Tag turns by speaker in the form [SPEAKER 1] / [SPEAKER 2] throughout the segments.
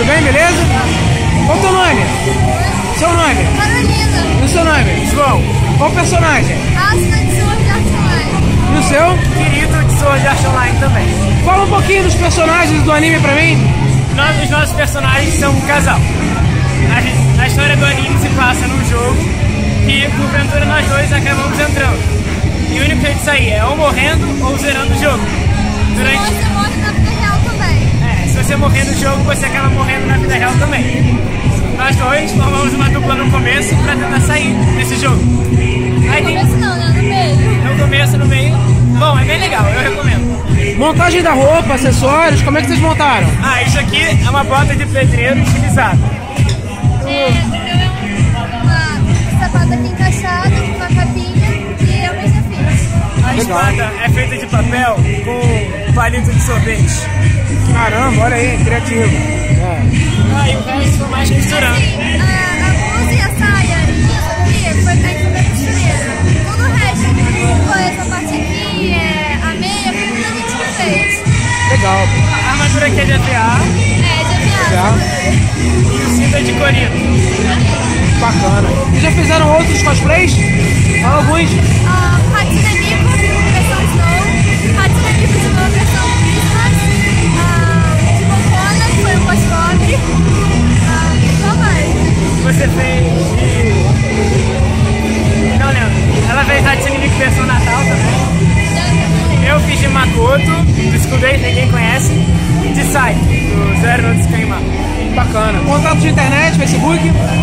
[SPEAKER 1] Tudo bem, beleza? Qual o teu nome? Seu nome?
[SPEAKER 2] Carolina.
[SPEAKER 1] E o seu nome?
[SPEAKER 3] João.
[SPEAKER 1] Qual personagem?
[SPEAKER 2] Asuna de Sword Art Online.
[SPEAKER 1] E o seu?
[SPEAKER 3] Kirito de Sword Art Online também.
[SPEAKER 1] Fala um pouquinho dos personagens do anime pra mim.
[SPEAKER 3] Os nossos personagens são um casal. A história do anime se passa num jogo que, porventura, nós dois acabamos entrando. E o único jeito de sair é ou morrendo ou zerando o jogo.
[SPEAKER 2] Você morre na vida real também.
[SPEAKER 3] Se você morrer no jogo, você acaba morrendo na vida real também. Nós dois formamos uma dupla no começo pra tentar sair desse jogo. Aí
[SPEAKER 2] No começo não, né? No meio.
[SPEAKER 3] No começo, no meio. Bom, é bem legal, eu recomendo.
[SPEAKER 1] Montagem da roupa, acessórios, como é que vocês montaram?
[SPEAKER 3] Isso aqui é uma bota de pedreiro estilizada.
[SPEAKER 2] O meu é um sapato aqui encaixado, com uma capinha e eu mesma fiz.
[SPEAKER 3] A espada é feita de papel com palito de sorvete.
[SPEAKER 1] Caramba, olha aí, criativo.
[SPEAKER 3] E o resto foi mais costurando.
[SPEAKER 2] A blusa e a saia, isso aqui, foi feito da costureira. Todo o resto, foi essa parte aqui, a meia, foi tudo a gente que fez.
[SPEAKER 1] Legal.
[SPEAKER 3] A armadura aqui é de EVA.
[SPEAKER 2] De
[SPEAKER 1] Já.
[SPEAKER 3] E o cinto é de Corino.
[SPEAKER 1] Bacana. E já fizeram outros cosplays? Fala alguns.
[SPEAKER 2] Hatsune Miku, versão Snow. Hatsune Miku de novo, versão Christmas. De Bocona, que foi o pós-cobre. Qual mais?
[SPEAKER 3] Você fez de... Não lembro. Ela fez Hatsune Miku versão Natal também. Eu fiz de Makoto, do School Days, ninguém conhece. E de Sai, do Zero no Disclaimer.
[SPEAKER 1] Bacana. Contato de internet, Facebook.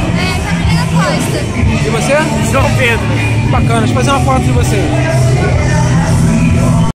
[SPEAKER 2] Carolina Costa.
[SPEAKER 1] E você?
[SPEAKER 3] João Pedro.
[SPEAKER 1] Bacana. Deixa eu fazer uma foto de você.